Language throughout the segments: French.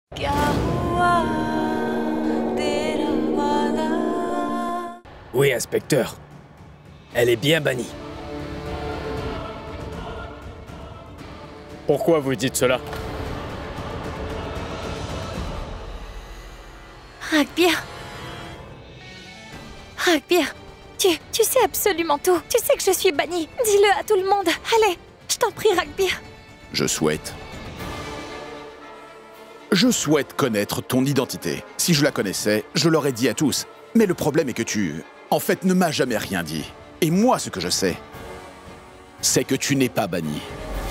Oui, inspecteur. Elle est bien bannie. Pourquoi vous dites cela? Ragbir. Ragbir, tu sais absolument tout. Tu sais que je suis bannie. Dis-le à tout le monde. Allez, je t'en prie, Ragbir. Je souhaite connaître ton identité. Si je la connaissais, je l'aurais dit à tous. Mais le problème est que tu, en fait, ne m'as jamais rien dit. Et moi, ce que je sais, c'est que tu n'es pas banni.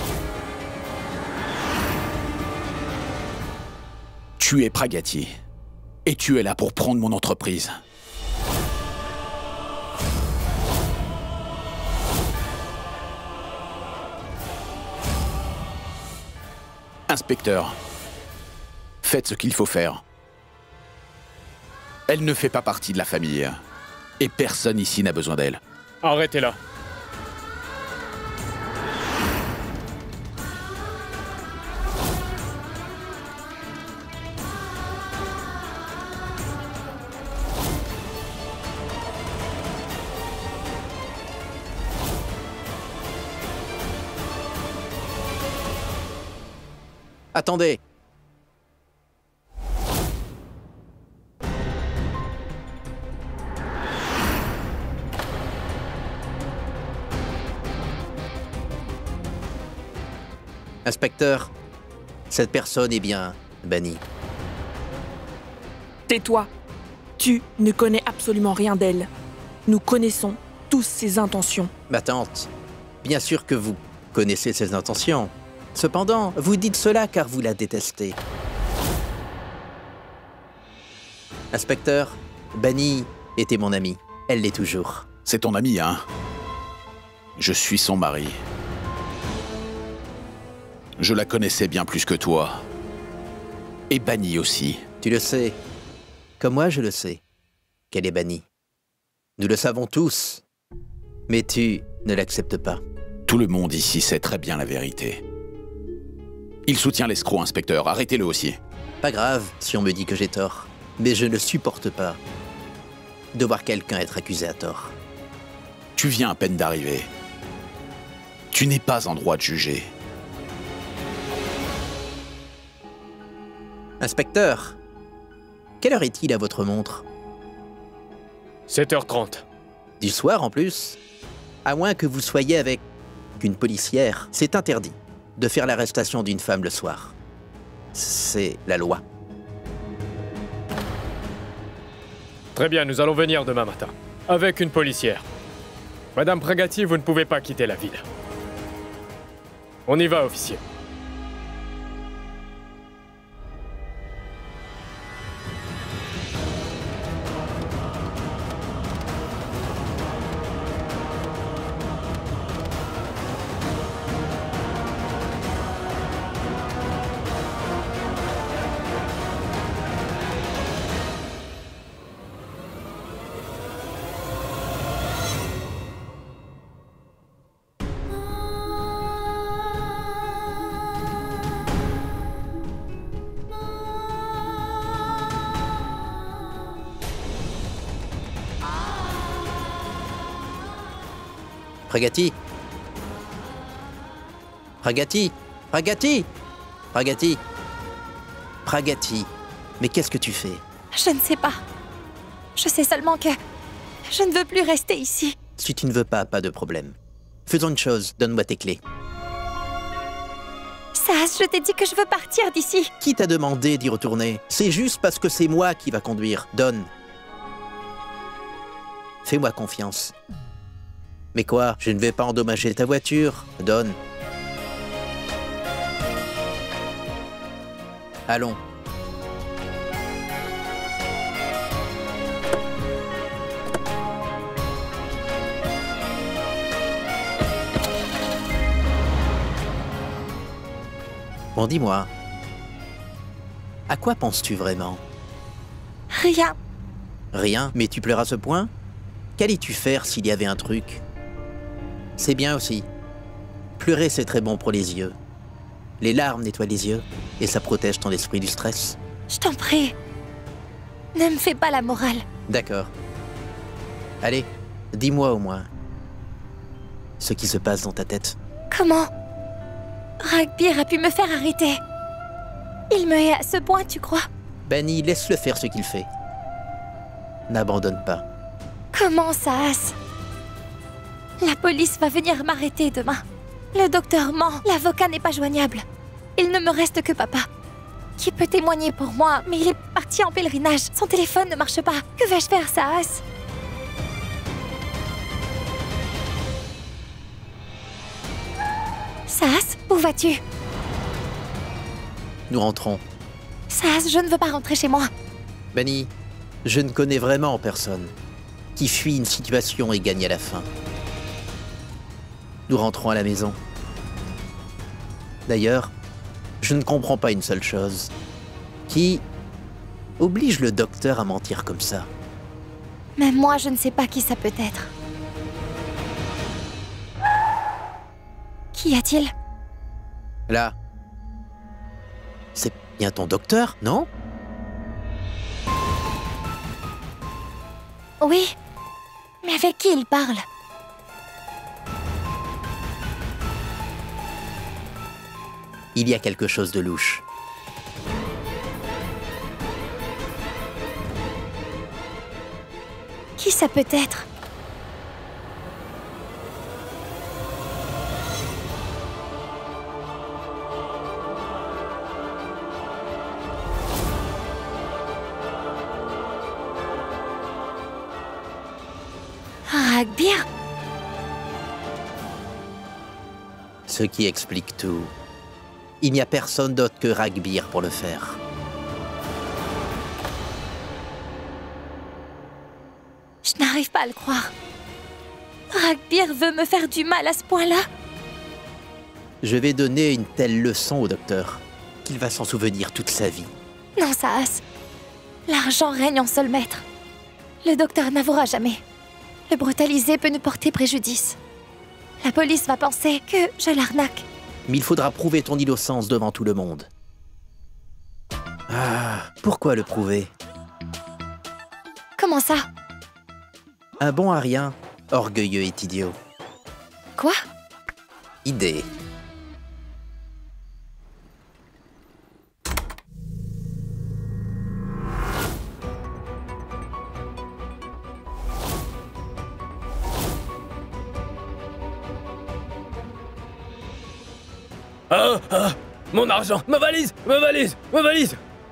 Tu es Pragati. Et tu es là pour prendre mon entreprise. Inspecteur, faites ce qu'il faut faire. Elle ne fait pas partie de la famille. Et personne ici n'a besoin d'elle. Arrêtez-la. Attendez. Inspecteur, cette personne est bien bannie. Tais-toi. Tu ne connais absolument rien d'elle. Nous connaissons tous ses intentions. Ma tante, bien sûr que vous connaissez ses intentions. Cependant, vous dites cela car vous la détestez. Inspecteur, Bannie était mon amie. Elle l'est toujours. C'est ton ami, hein? Je suis son mari. Je la connaissais bien plus que toi. Et Bannie aussi. Tu le sais, comme moi je le sais, qu'elle est bannie. Nous le savons tous, mais tu ne l'acceptes pas. Tout le monde ici sait très bien la vérité. Il soutient l'escroc, inspecteur. Arrêtez-le aussi. Pas grave si on me dit que j'ai tort, mais je ne supporte pas de voir quelqu'un être accusé à tort. Tu viens à peine d'arriver. Tu n'es pas en droit de juger. Inspecteur, quelle heure est-il à votre montre? 7h30. Du soir en plus? À moins que vous soyez avec une policière, c'est interdit de faire l'arrestation d'une femme le soir. C'est la loi. Très bien, nous allons venir demain matin. Avec une policière. Madame Pragati, vous ne pouvez pas quitter la ville. On y va, officier. Pragati. Pragati. Pragati. Pragati. Pragati. Mais qu'est-ce que tu fais? Je ne sais pas. Je sais seulement que je ne veux plus rester ici. Si tu ne veux pas, pas de problème. Faisons une chose, donne-moi tes clés. Sas, je t'ai dit que je veux partir d'ici. Qui t'a demandé d'y retourner? C'est juste parce que c'est moi qui va conduire. Donne. Fais-moi confiance. Mais quoi? Je ne vais pas endommager ta voiture. Donne. Allons. Bon, dis-moi. À quoi penses-tu vraiment? Rien. Rien? Mais tu pleures à ce point? Qu'allais-tu faire s'il y avait un truc? C'est bien aussi. Pleurer, c'est très bon pour les yeux. Les larmes nettoient les yeux et ça protège ton esprit du stress. Je t'en prie. Ne me fais pas la morale. D'accord. Allez, dis-moi au moins ce qui se passe dans ta tête. Comment Ragbir a pu me faire arrêter. Il me hait à ce point, tu crois? Bani, laisse-le faire ce qu'il fait. N'abandonne pas. Comment ça, As? La police va venir m'arrêter demain. Le docteur ment. L'avocat n'est pas joignable. Il ne me reste que papa, qui peut témoigner pour moi, mais il est parti en pèlerinage. Son téléphone ne marche pas. Que vais-je faire, Saas? Saas, où vas-tu? Nous rentrons. Saas, je ne veux pas rentrer chez moi. Bani, je ne connais vraiment personne qui fuit une situation et gagne à la fin. Nous rentrons à la maison. D'ailleurs, je ne comprends pas une seule chose. Qui oblige le docteur à mentir comme ça? Même moi, je ne sais pas qui ça peut être. Qu'y a-t-il? Là. C'est bien ton docteur, non? Oui, mais avec qui il parle? Il y a quelque chose de louche. Qui ça peut être? Ragbir? Ce qui explique tout. Il n'y a personne d'autre que Ragbir pour le faire. Je n'arrive pas à le croire. Ragbir veut me faire du mal à ce point-là? Je vais donner une telle leçon au docteur qu'il va s'en souvenir toute sa vie. Non, Saas. L'argent règne en seul maître. Le docteur n'avouera jamais. Le brutaliser peut nous porter préjudice. La police va penser que je l'arnaque. Mais il faudra prouver ton innocence devant tout le monde. Ah, pourquoi le prouver? Comment ça? Un bon à rien, orgueilleux et idiot. Quoi? Idée. Mon argent! Ma valise! Ma valise! Ma valise!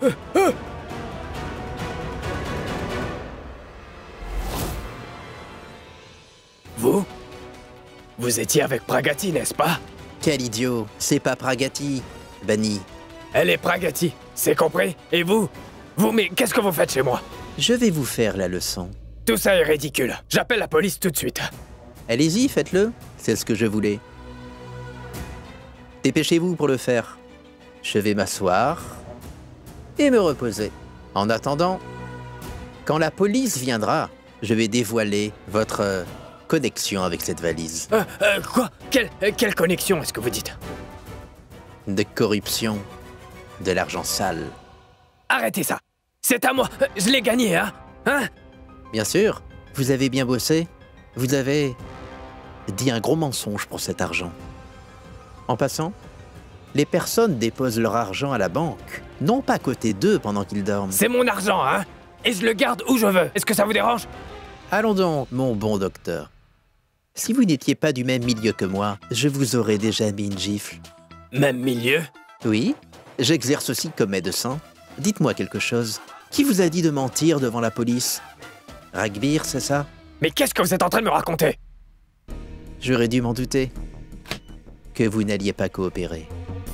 Vous étiez avec Pragati, n'est-ce pas? Quel idiot! C'est pas Pragati, Bani. Elle est Pragati, c'est compris? Et vous? Mais qu'est-ce que vous faites chez moi? Je vais vous faire la leçon. Tout ça est ridicule. J'appelle la police tout de suite. Allez-y, faites-le. C'est ce que je voulais. Dépêchez-vous pour le faire. Je vais m'asseoir et me reposer. En attendant, quand la police viendra, je vais dévoiler votre connexion avec cette valise. Quoi? Quelle connexion est-ce que vous dites? De corruption, de l'argent sale. Arrêtez ça! C'est à moi! Je l'ai gagné, hein? Bien sûr, vous avez bien bossé. Vous avez dit un gros mensonge pour cet argent. En passant, les personnes déposent leur argent à la banque, non pas à côté d'eux pendant qu'ils dorment. C'est mon argent, hein? Et je le garde où je veux. Est-ce que ça vous dérange? Allons donc, mon bon docteur. Si vous n'étiez pas du même milieu que moi, je vous aurais déjà mis une gifle. Même milieu? Oui, j'exerce aussi comme médecin. Dites-moi quelque chose. Qui vous a dit de mentir devant la police? Ragbir, c'est ça? Mais qu'est-ce que vous êtes en train de me raconter? J'aurais dû m'en douter. Que vous n'alliez pas coopérer.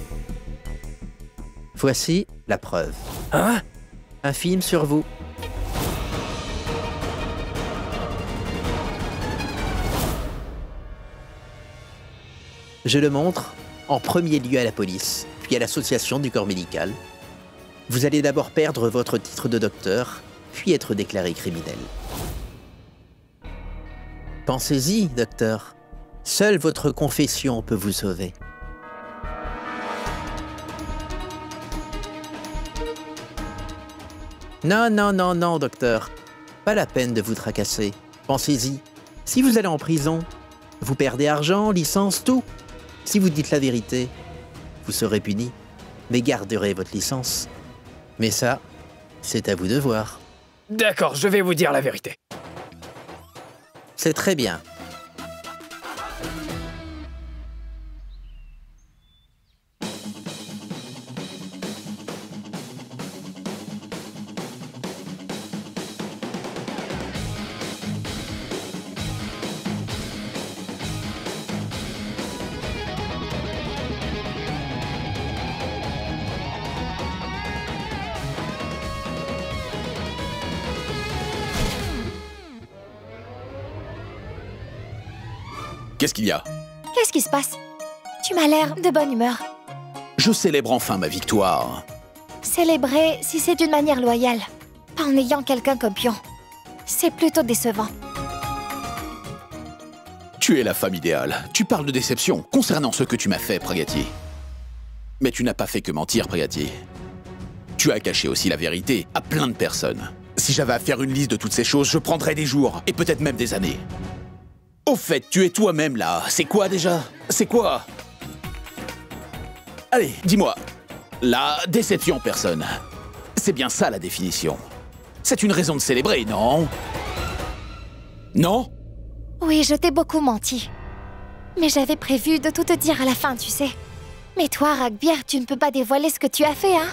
Voici la preuve. Hein? Un film sur vous. Je le montre en premier lieu à la police, puis à l'association du corps médical. Vous allez d'abord perdre votre titre de docteur, puis être déclaré criminel. Pensez-y, docteur. Seule votre confession peut vous sauver. Non, non, non, non, docteur. Pas la peine de vous tracasser. Pensez-y. Si vous allez en prison, vous perdez argent, licence, tout. Si vous dites la vérité, vous serez puni, mais garderez votre licence. Mais ça, c'est à vous de voir. D'accord, je vais vous dire la vérité. C'est très bien. Qu'est-ce qu'il y a? Qu'est-ce qui se passe? Tu m'as l'air de bonne humeur. Je célèbre enfin ma victoire. Célébrer si c'est d'une manière loyale, pas en ayant quelqu'un comme pion. C'est plutôt décevant. Tu es la femme idéale. Tu parles de déception concernant ce que tu m'as fait, Pragati. Mais tu n'as pas fait que mentir, Pragati. Tu as caché aussi la vérité à plein de personnes. Si j'avais à faire une liste de toutes ces choses, je prendrais des jours, et peut-être même des années. Au fait, tu es toi-même là. C'est quoi déjà? C'est quoi? Allez, dis-moi. La déception, personne. C'est bien ça la définition. C'est une raison de célébrer, non? Non? Oui, je t'ai beaucoup menti. Mais j'avais prévu de tout te dire à la fin, tu sais. Mais toi, Ragbir, tu ne peux pas dévoiler ce que tu as fait, hein?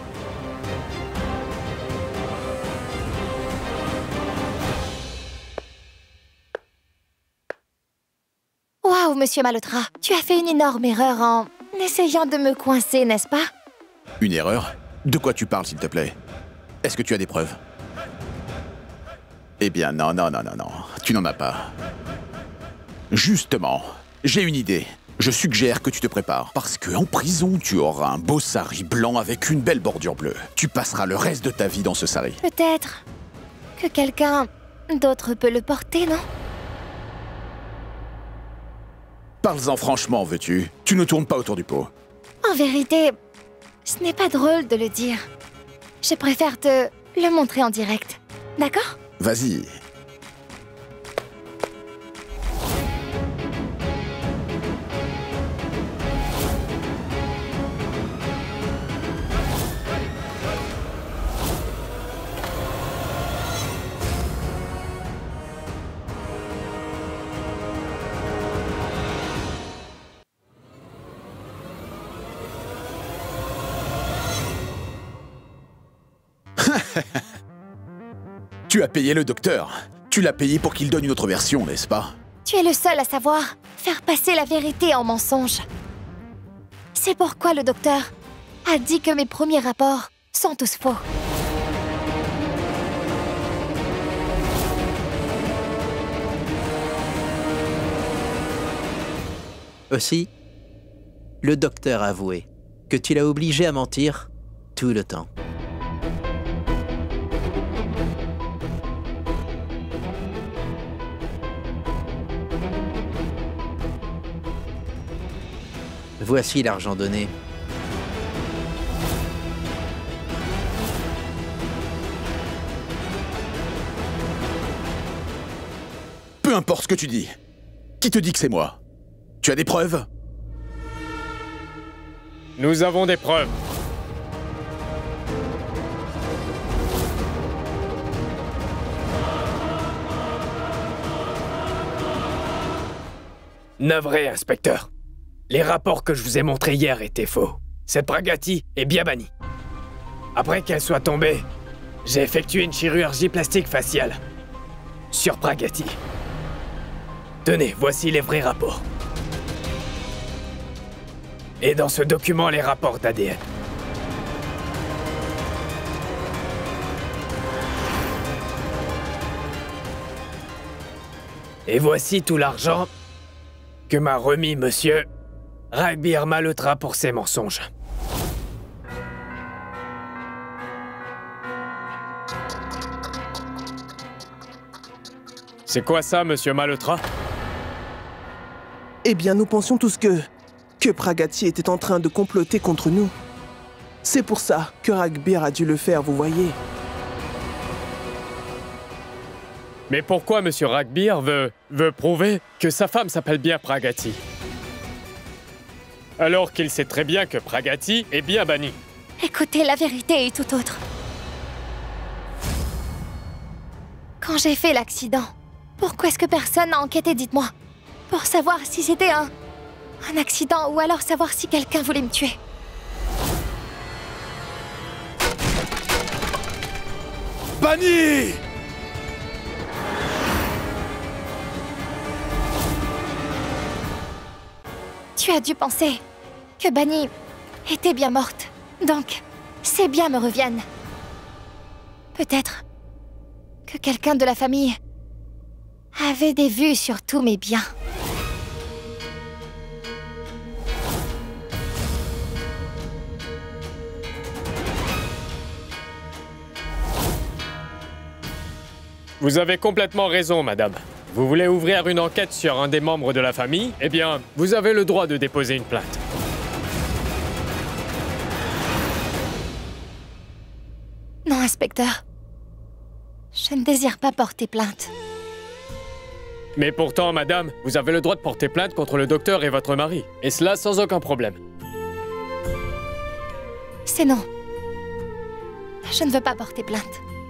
Waouh, monsieur Malhotra, tu as fait une énorme erreur en essayant de me coincer, n'est-ce pas? Une erreur? De quoi tu parles, s'il te plaît? Est-ce que tu as des preuves? Eh bien, non, non, non, non, non. Tu n'en as pas. Justement, j'ai une idée. Je suggère que tu te prépares, parce qu'en prison, tu auras un beau sari blanc avec une belle bordure bleue. Tu passeras le reste de ta vie dans ce sari. Peut-être que quelqu'un d'autre peut le porter, non? Parle-en franchement, veux-tu? Tu ne tournes pas autour du pot. En vérité, ce n'est pas drôle de le dire. Je préfère te le montrer en direct. D'accord? Vas-y. Tu as payé le docteur. Tu l'as payé pour qu'il donne une autre version, n'est-ce pas? Tu es le seul à savoir faire passer la vérité en mensonge. C'est pourquoi le docteur a dit que mes premiers rapports sont tous faux. Aussi, le docteur a avoué que tu l'as obligé à mentir tout le temps. Voici l'argent donné. Peu importe ce que tu dis. Qui te dit que c'est moi? Tu as des preuves? Nous avons des preuves. Navré, inspecteur. Les rapports que je vous ai montrés hier étaient faux. Cette Pragati est bien bannie. Après qu'elle soit tombée, j'ai effectué une chirurgie plastique faciale sur Pragati. Tenez, voici les vrais rapports. Et dans ce document, les rapports d'ADN. Et voici tout l'argent que m'a remis monsieur Ragbir Malhotra pour ses mensonges. C'est quoi ça, monsieur Malhotra? Eh bien, nous pensions tous que Pragati était en train de comploter contre nous. C'est pour ça que Ragbir a dû le faire, vous voyez. Mais pourquoi M. Ragbir veut prouver que sa femme s'appelle bien Pragati? Alors qu'il sait très bien que Pragati est bien banni. Écoutez, la vérité est tout autre. Quand j'ai fait l'accident, pourquoi est-ce que personne n'a enquêté, dites-moi? Pour savoir si c'était un accident ou alors savoir si quelqu'un voulait me tuer. Banni! Tu as dû penser que Banni était bien morte. Donc, ses biens me reviennent. Peut-être que quelqu'un de la famille avait des vues sur tous mes biens. Vous avez complètement raison, madame. Vous voulez ouvrir une enquête sur un des membres de la famille? Eh bien, vous avez le droit de déposer une plainte. Non, inspecteur. Je ne désire pas porter plainte. Mais pourtant, madame, vous avez le droit de porter plainte contre le docteur et votre mari. Et cela sans aucun problème. C'est non. Je ne veux pas porter plainte.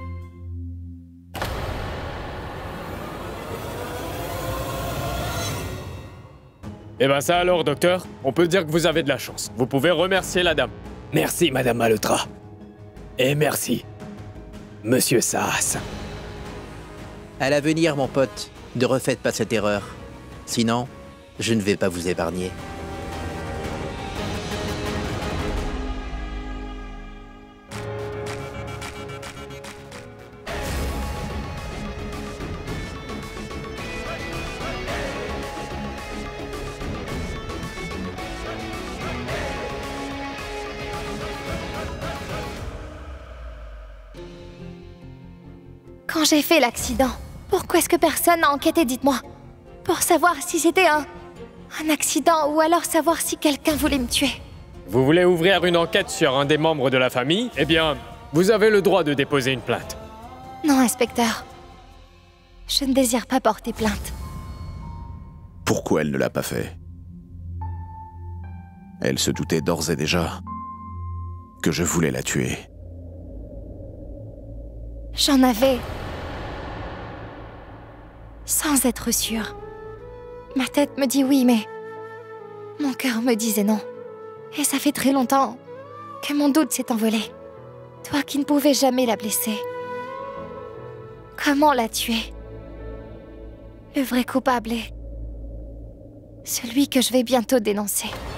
Eh ben ça alors, docteur, on peut dire que vous avez de la chance. Vous pouvez remercier la dame. Merci, Madame Malhotra. Et merci, Monsieur Saas. À l'avenir, mon pote, ne refaites pas cette erreur. Sinon, je ne vais pas vous épargner. Quand j'ai fait l'accident, pourquoi est-ce que personne n'a enquêté, dites-moi? Pour savoir si c'était un accident ou alors savoir si quelqu'un voulait me tuer. Vous voulez ouvrir une enquête sur un des membres de la famille? Eh bien, vous avez le droit de déposer une plainte. Non, inspecteur. Je ne désire pas porter plainte. Pourquoi elle ne l'a pas fait? Elle se doutait d'ores et déjà que je voulais la tuer. J'en avais... sans être sûre. Ma tête me dit oui, mais... mon cœur me disait non. Et ça fait très longtemps que mon doute s'est envolé. Toi qui ne pouvais jamais la blesser. Comment la tuer? Le vrai coupable est... celui que je vais bientôt dénoncer.